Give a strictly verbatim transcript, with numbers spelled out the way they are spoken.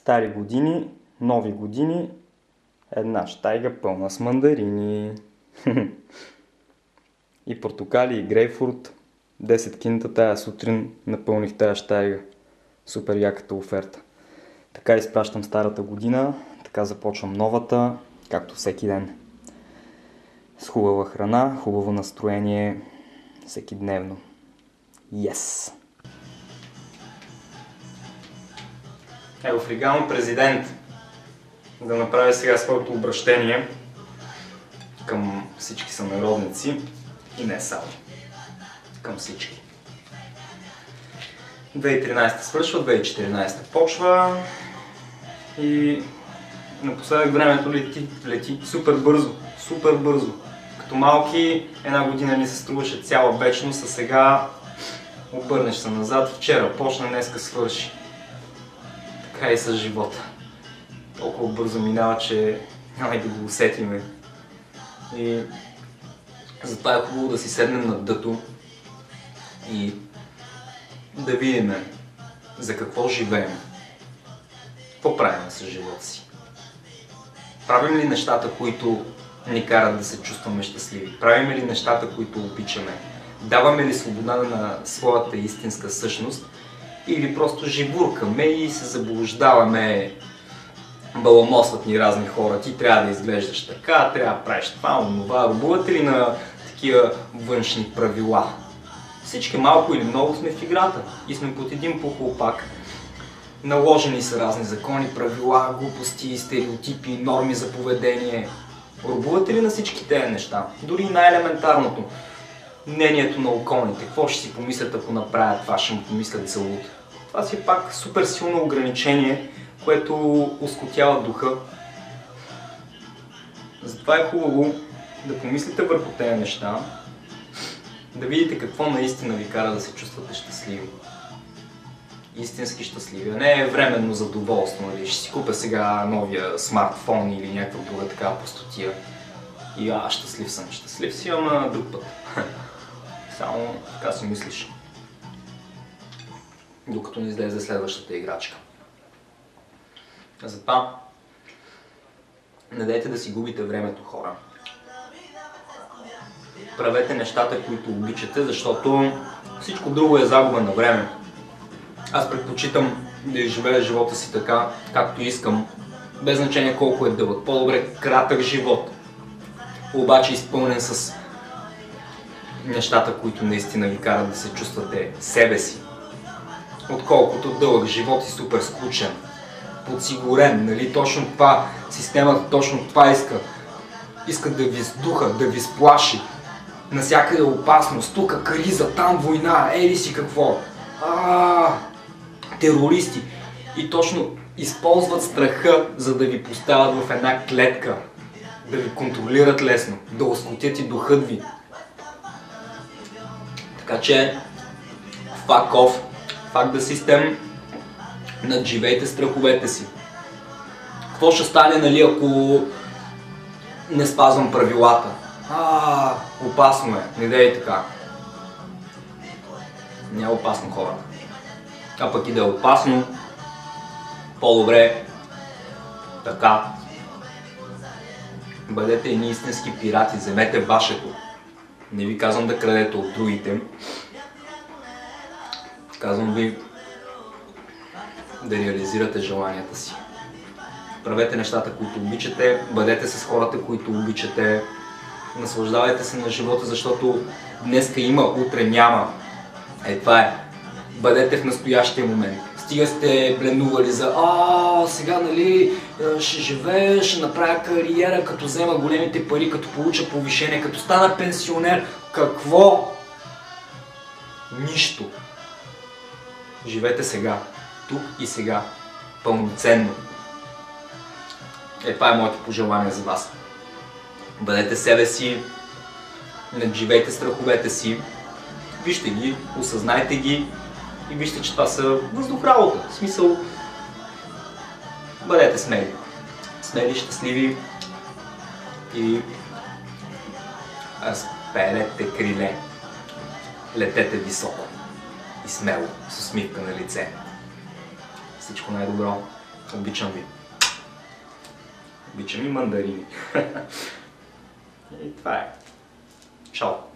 Стари години, нови години, една щайга пълна с мандарини. И портокали, и грейпфрут. десет кинта тая сутрин напълних тая щайга. Супер яката оферта. Така изпращам старата година, така започвам новата, както всеки ден. С хубава храна, хубаво настроение, всеки дневно. Yes! Ево в легално президент да направя сега своето обращение към всички сънародници и не само. Към всички. две хиляди и тринадесета свършва, две хиляди и четиринадесета почва и напоследък времето лети, лети супер бързо, супер бързо. Като малки една година ни се струваше цяла вечност, а сега обърнеш се назад, вчера почна, днеска свърши. Така и с живота. Толкова бързо минава, че няма и да го усетиме. И затова е хубаво да си седнем на дъто и да видим за какво живеем. Какво правим с живота си? Правим ли нещата, които ни карат да се чувстваме щастливи? Правим ли нещата, които обичаме? Даваме ли свобода на своята истинска същност? Или просто живуркаме и се заблуждаваме, баламосват ни разни хора, ти трябва да изглеждаш така, трябва да правиш това, онова, рубувате ли на такива външни правила? Всички малко или много сме в играта и сме под един похлопак. Наложени са разни закони, правила, глупости, стереотипи, норми за поведение. Рубувате ли на всички тези неща? Дори най-елементарното. Мнението на околните. Какво ще си помислят, ако направят това, ще му помислят за луд. Това си е пак супер силно ограничение, което оскотява духа. Затова е хубаво да помислите върху тези неща, да видите какво наистина ви кара да се чувствате щастливи. Истински щастливи, а не временно задоволство. Нали? Ще си купя сега новия смартфон или някаква друга такава простотия. И а, щастлив съм. Щастлив си, ама друг път. Само така си мислиш. Докато не излезе следващата играчка. Затова не дайте да си губите времето, хора. Правете нещата, които обичате, защото всичко друго е загуба на време. Аз предпочитам да изживея живота си така, както искам, без значение колко е дълъг. По-добре кратък живот, обаче изпълнен с нещата, които наистина ви карат да се чувствате себе си. Отколкото дълъг живот и супер скучен, подсигурен, нали? Точно това, системата точно това иска. Иска да ви сдуха, да ви сплаши. Насякъде опасност, тук криза, там война, ели си какво. А, терористи. И точно използват страха, за да ви поставят в една клетка, да ви контролират лесно, да оскотят и духът ви. Така че, fuck off, fuck the system, надживейте страховете си. Какво ще стане, нали, ако не спазвам правилата? А, опасно е, не дей така. Не е опасно, хора. А пък и да е опасно, по-добре така. Бъдете едни истински пирати, вземете вашето. Не ви казвам да крадете от другите. Казвам ви да реализирате желанията си. Правете нещата, които обичате, бъдете с хората, които обичате. Наслаждавайте се на живота, защото днеска има, утре няма. Е, това е. Бъдете в настоящия момент. Стига сте бленували за а, сега, нали, ще живея, ще направя кариера, като взема големите пари, като получа повишение, като стана пенсионер. Какво? Нищо. Живете сега. Тук и сега. Пълноценно. Е, това е моето пожелание за вас. Бъдете себе си, надживейте страховете си, вижте ги, осъзнайте ги и вижте, че това са въздух работа. В смисъл, бъдете смели. Смели, щастливи и разпелете криле. Летете високо и смело, с усмивка на лице. Всичко най-добро. Обичам ви. Обичам и мандарини. И това е. Чао!